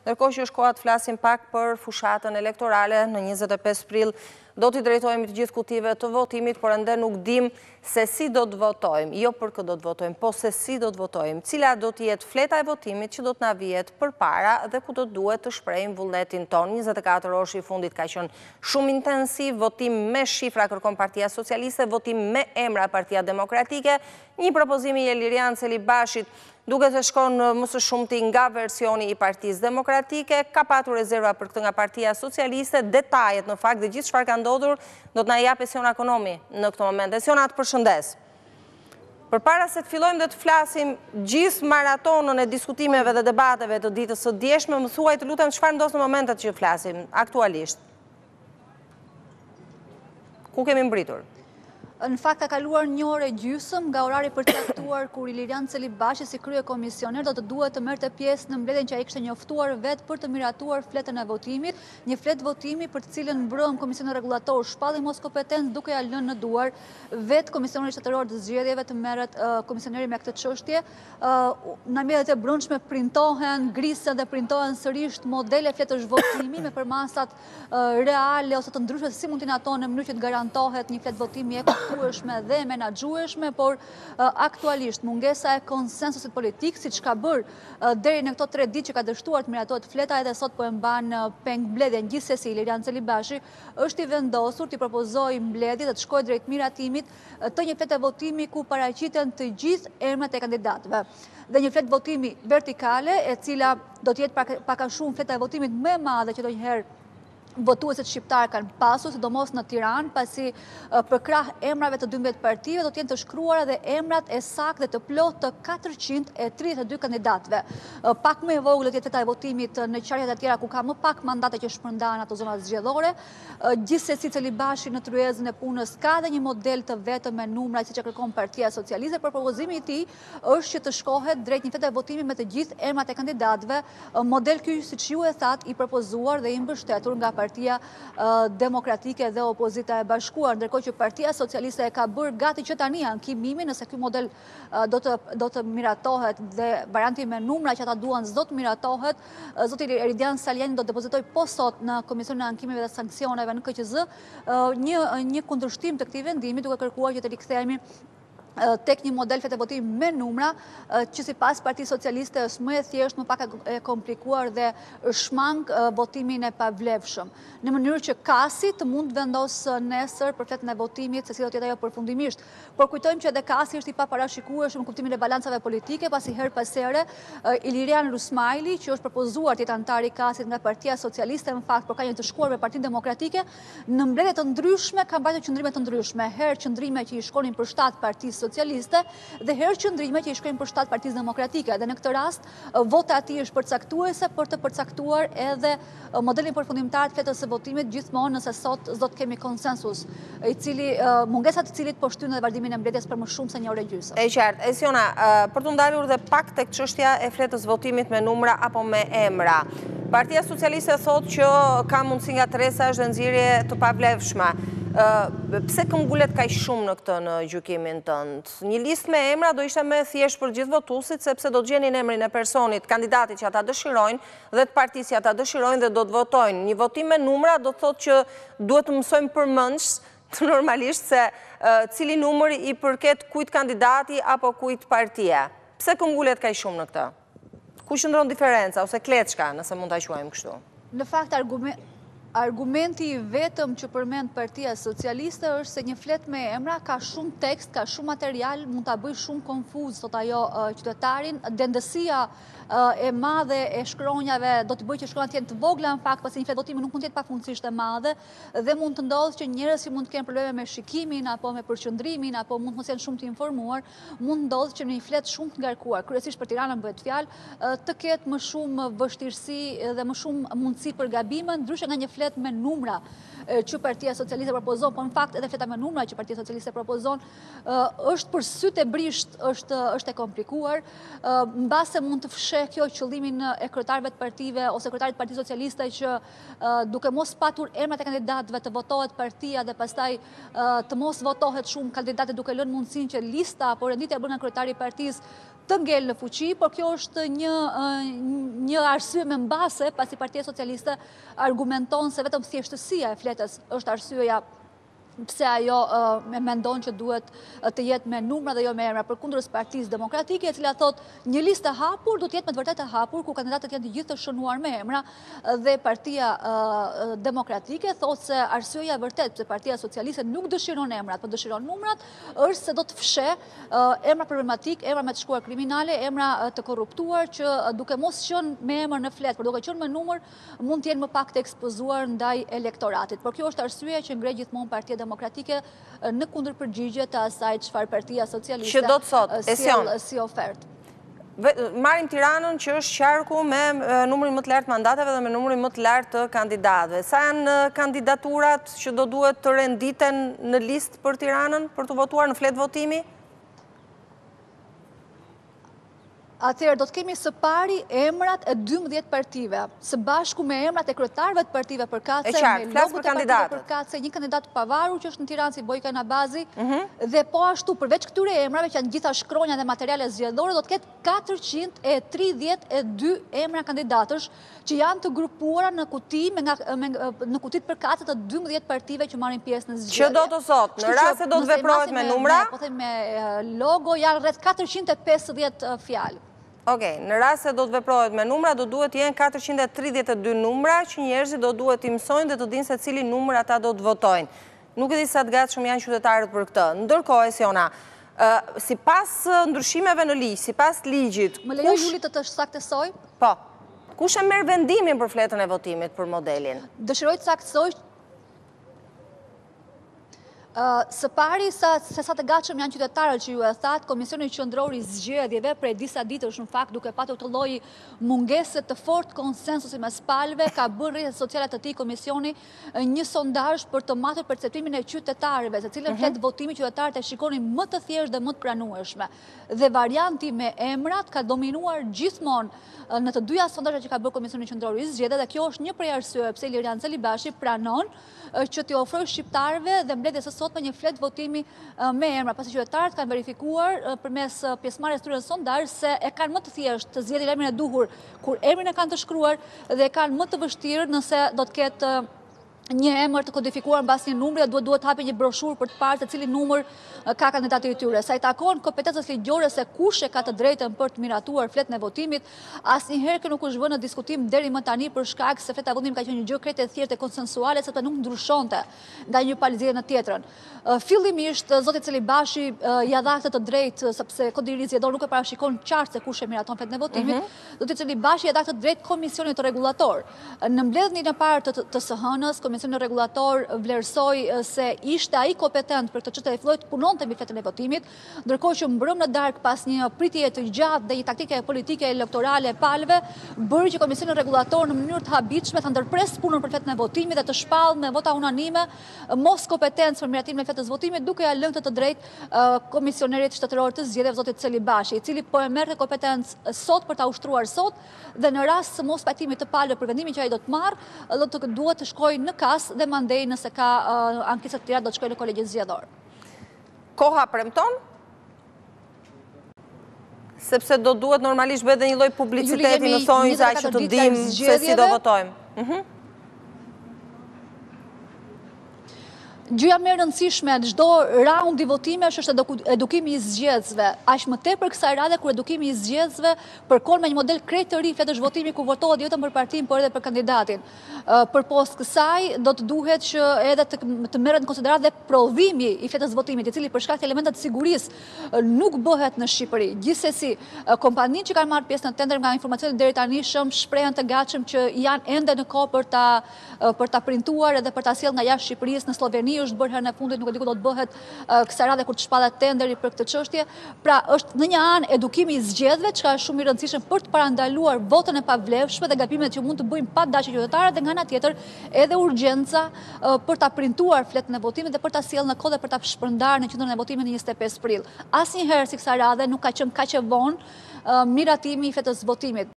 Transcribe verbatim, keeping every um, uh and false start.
Ndërkohë që është koha të flasim pak për fushatën elektorale në njëzet e pesë prill, do t'i drejtojmë të gjithë kutive të votimit, por ende nuk dim se si do të votojmë, jo për këtë do të votojmë, po se si do të votojmë, cila do t'jetë fleta e votimit që do t'na vijet për para dhe ku do duhet të shprejmë vullnetin ton. njëzet e katër orë i fundit ka qenë shumë intensiv, votim me shifra kërkon Partia Socialiste, votim me emra Partia Demokratike, një propozimi i Elirian Celibashit duke të shkon më së shumti nga versioni i Partisë Demokratike, ka patur rezerva për këtë nga Partia Socialiste, detajet në fakt dhe gjithë çfarë ka ndodhur do të na japë Siona Ekonomi në këtë moment. Siona, të përshëndes. Përpara se të fillojmë dhe të flasim gjithë maratonën e diskutimeve dhe debateve të ditës së djeshme, më thuaj të lutem çfarë ndos në momentet që flasim aktualisht. Ku kemi mbritur? Në fakt ka kaluar një orë e gjysmë nga orari përcaktuar kur Ilirian Celibashi si krye komisioner do të duhet të merrte pjesë në mbledhjen që ai kishte njoftuar vetë për të miratuar fletën e votimit, një fletë votimi për të cilën mbrëm Komisioni Rregullator shpalli mos kompetencë duke ja lënë në duar vetë Komisioneri Shtetëror të Zgjedhjeve të merret uh, komisioneri me këtë çështje. Uh, në mjetet e brendshme printohen, grisen dhe printohen sërish modele fletësh votimi me përmasat uh, reale ose të ndryshme si mund të ato në mënyrë që të garantohet një fletë votimi e dhe menaxhueshme, por uh, aktualisht mungesa e konsensusit politik, siç ka bërë uh, deri në këto tre ditë që ka dështuar të miratohet fleta, edhe sot po e mban uh, peng mbledhjen. Gjithsesi Ilirian Celibashi është i vendosur të propozojë mbledhje dhe të shkojë drejt miratimit uh, të një flete votimi ku paraqiten të gjithë emrat e kandidatëve. Dhe një fletë votimi vertikale, e cila do të jetë pak, pak a shumë fleta e votimit më e madhe që ndonjëherë votuesit shqiptarë kanë pasur, sidomos në Tiranë, pasi uh, për krah emrave të dymbëdhjetë partive do të jenë të shkruara dhe emrat e saktë dhe të plotë të katërqind e tridhjetë e dy kandidatëve. Uh, pak më e vogël do të jetë fleta e votimit në qarjet e tjera ku ka më pak mandate që shpërndahen ato zona zgjedhore. Uh, Gjithsesi Celibashi në tryezën e punës ka dhe një model të vetëm me numra siç e kërkon Partia Socialiste, por propozimi i tij është që të shkohet drejt një flete votimi me të gjithë emrat e kandidatëve, uh, model ky siç ju e thatë i propozuar dhe i mbështetur nga Partia uh, Demokratike dhe Opozita e Bashkuar, ndërkohë që Partia Socialiste e ka bërë gati që tani ankimin nëse ky model uh, do të do të miratohet dhe varianti me numra që ata duan s'do të miratohet. Uh, Zoti Eridian Saliani do të depozitojë po sot në Komisionin e Ankimeve dhe Sanksioneve në K Q Z uh, një një kundërshtim të këtij vendimi duke kërkuar që të rikthehemi tek një model flete votimi me numra, që si pas Partisë Socialiste është më e thjesht, më pak e komplikuar dhe shmang votimin e pavlefshëm. Në mënyrë që kasi të mund vendosë nesër për fletën e votimit, se si do t'jetë ajo përfundimisht. Por kujtojmë që edhe kasi është i paparashikueshëm në kuptimin e balancave politike, pasi her pas here Ilirian Rusmaili, që është propozuar të jetë antar i kasit nga Partia Socialiste, në fakt, por ka një të shkuar me Partinë Demokratike, në mbledhje të ndryshme ka mbajtur qëndrime të ndryshme, herë qëndrime që i shkonin për shtat Partisë Socialiste dhe herë qëndrime që i shkojnë për shtat Partisë Demokratike. Dhe në këtë rast, vota ati është përcaktuese për të përcaktuar edhe modelin përfundimtar të fletës së votimit, gjithmonë nëse sot s'do të kemi konsensus, i cili mungesat të cilit po shtyn edhe vazhdimin e mbledhjes për më shumë se një orë e gjysmë. E qartë, e Siona, për të ndalur dhe pak tek çështja e fletës votimit me numra apo me emra. Partia Socialiste thotë që ka mundësi nga tresash dhe nxirje të pavlefshme. Uh, pse këmbgulet kaq shumë në këtë në gjykimin tënd? Një listë me emra do ishte më thjesht për gjithë votuesit, sepse do të gjenin emrin e personit, kandidatit që ata dëshirojnë dhe të partisë që ata dëshirojnë dhe do të votojnë. Një votim me numra do të thotë që duhet të mësojmë përmendsh të normalisht se uh, cili numër i përket kujt kandidati apo kujt partie. Pse këmbgulet kaq shumë në këtë? Ku qëndron diferenca ose kleçka, nëse mund ta quajmë kështu? Në fakt argument Argumenti i vetëm që përmend Partia Socialiste është se një fletë me emra ka shumë tekst, ka shumë material, mund ta bëj shumë konfuz, thot ajo uh, qytetarin. Dendësia uh, e madhe e shkronjave do të bëjë që shkronjat jenë të vogla në fakt, pasi një fletë votimi nuk mund të jetë pafundësisht e madhe dhe mund të ndodhë që njerëz që mund të kenë probleme me shikimin apo me përqendrimin apo mund të mos jenë shumë të informuar, mund të ndodhë që në një fletë shumë të ngarkuar, kryesisht për Tiranën bëhet fjalë, uh, të ketë më shumë vështirësi dhe më shumë mundësi për gabime, ndryshe nga një fletë me numra që Partia Socialiste propozon, po në fakt edhe fleta me numra që Partia Socialiste propozon është për sytë e brisht, është është e komplikuar, mbase mund të fsheh kjo qëllimin e kryetarëve të partive ose kryetarit të Partisë Socialiste që duke mos patur emrat e kandidatëve të votohet partia dhe pastaj të mos votohet shumë kandidatë duke lënë mundësinë që lista apo renditja e bërë nga kryetari i partisë të ngel në fuqi, por kjo është një, një arsye me mbase, pasi Partia Socialiste argumenton se vetëm thjeshtësia e fletës është arsyeja pse ajo me mendon që duhet të jetë me numra dhe jo me emra, përkundërës Partisë Demokratike, e cila thot një listë e hapur do të jetë me të vërtetë e hapur, ku kandidatët janë të gjithë të shënuar me emra, dhe Partia Demokratike thot se arsyeja e vërtetë pse Partia Socialiste nuk dëshiron emrat, por dëshiron numrat, është se do të fshe emra problematik, emra me të shkuar kriminale, emra të korruptuar, që duke mos qenë me emër në flet, por duke qenë me numër, mund të jenë më pak të ekspozuar ndaj elektoratit. Por kjo është arsyeja që ngre gjithmonë Partia Demokratike në kundër përgjigje të asaj çfarë Partia Socialiste që do të thotë, sjell si ofertë. Marrim Tiranën që është qarku me numrin më të lartë mandateve dhe me numrin më të lartë të kandidatëve. Sa janë kandidaturat që do duhet të renditen në listë për Tiranën për të votuar në fletë votimi? Atëherë do të kemi së pari emrat e dymbëdhjetë partive, së bashku me emrat e kryetarëve të partive përkatëse, me logot e partive përkatëse, një kandidat pavarur që është në Tiranë si Bojka Nabazi, dhe po ashtu përveç këtyre emrave që janë gjitha shkronja dhe materiale zgjedhore, do të ketë katërqind e tridhjetë e dy emra kandidatësh që janë të grupuara në kuti në kutit përkatëse të dymbëdhjetë partive që marrin pjesë në zgjedhje. Që do të thotë, në rast se do të veprohet me numra, po them me logo, janë rreth katërqind e pesëdhjetë fjalë. Okej, në rast se do të veprohet me numra, do duhet jenë katërqind e tridhjetë e dy numra që njerëzit do duhet të mësojnë dhe të dinë se cili numër ata do të votojnë. Nuk e di sa të gatshëm janë qytetarët për këtë. Ndërkohë, Siona, sipas ndryshimeve në ligj, sipas ligjit, më lejo Juli të të saktësoj? Po. Kush e merr vendimin për fletën e votimit për modelin? Dëshiroj të saktësoj. Së pari, se sa të gatshëm janë qytetarët që ju e thatë, Komisioni Qendror i Zgjedhjeve prej disa ditësh në fakt duke patur të lloj mungese të fortë konsensusi mes palëve, ka bërë rrjetet sociale të tij komisioni një sondazh për të matur perceptimin e qytetarëve, se cilën fletë votimi qytetarët e shikonin më të thjeshtë dhe më të pranueshme. Dhe varianti me emrat ka dominuar gjithmonë në të dyja sondazhet që ka bërë Komisioni Qendror i Zgjedhjeve, dhe kjo është një prej arsyeve pse Ilirian Celibashi pranon që t'i ofrojë shqiptarëve dhe mbledhjes së sotme një fletë votimi me emra, pasi qytetarët kanë verifikuar përmes pjesëmarrjes tyre në sondazh se e kanë më të thjeshtë të zgjedhin emrin e duhur kur emrin e kanë të shkruar, dhe e kanë më të vështirë nëse do të ketë një emër të kodifikuar mbas një numri, dhe duhet duhet hapi një broshurë për të parë se cili numër ka kandidati i tyre. Sa i takon kompetencës ligjore se kush e ka të drejtën për të miratuar fletën e votimit, asnjëherë kjo nuk është vënë në diskutim deri më tani për shkak se fleta e votimit ka qenë një gjë krejtë e thjeshtë e konsensuale, sepse nuk ndryshonte nga një palëzije në tjetrën. Fillimisht zoti Celibashi ja dha këtë të drejtë, sepse kodi i ri zgjedhor nuk e parashikon qartë se kush e miraton fletën e votimit. Zoti Celibashi ja dha këtë drejtë Komisionit Rregullator. Në mbledhjen e parë të të S H-n-s, Komisioni Rregullator vlerësoi se ishte ai kompetent për këtë çështje dhe filloi të punonte mbi fletën e votimit, ndërkohë që mbrëm në darkë pas një pritjeje të gjatë dhe një taktike politike elektorale e palëve, bëri që Komisioni Rregullator në mënyrë të habitshme ta ndërpres punën për fletën e votimit dhe të shpallë me vota unanime mos kompetencë për miratimin e fletës votimit, duke ja lënë të drejtë komisionerit shtetëror të zgjedhjeve zotit Celibashi, i cili po e merrte kompetencë sot për ta ushtruar sot, dhe në rast të mos pajtimit të palëve për vendimin që ai do të marrë, do të duhet të shkojë në kas dhe mandej nëse ka ankesa të tjera do të shkojë në kolegjin zgjedhor. Koha premton? Sepse do duhet normalisht bëhet dhe një lloj publiciteti në thonjza që të dimë se si do votojmë. Gjëja më e rëndësishme në çdo raund i votimesh është edukimi i zgjedhësve. Aq më tepër kësaj radhe kur edukimi i zgjedhësve përkon me një model krejt të ri fletësh votimi ku votohet jo vetëm për partinë, por edhe për kandidatin. Përposhtë kësaj, do të duhet që edhe të, të merret në konsiderat dhe prodhimi i fletës votimit, i cili për shkak të elementeve të sigurisë nuk bëhet në Shqipëri. Gjithsesi, kompanitë që kanë marrë pjesë në tender nga informacionet deri tani shëm shprehen të gatshëm që janë ende në kohë për ta për ta printuar edhe për ta sjellë nga jashtë Shqipërisë. Në Sloveni është bërë herë në fundit, nuk e di ku do të bëhet kësaj radhe kur të shpallet tenderi për këtë çështje. Pra, është në një anë edukimi i zgjedhëve, që është shumë i rëndësishëm për të parandaluar votën e pavlefshme dhe gabimet që mund të bëjnë pa dashje qytetarët, dhe nga ana tjetër edhe urgjenca për ta printuar fletën e votimit dhe për ta sjellë në kohë dhe për ta shpërndarë në qendrën e votimit në njëzet e pesë prill. Asnjëherë si kësaj radhe nuk ka qenë kaq e vonë miratimi i fletës votimit.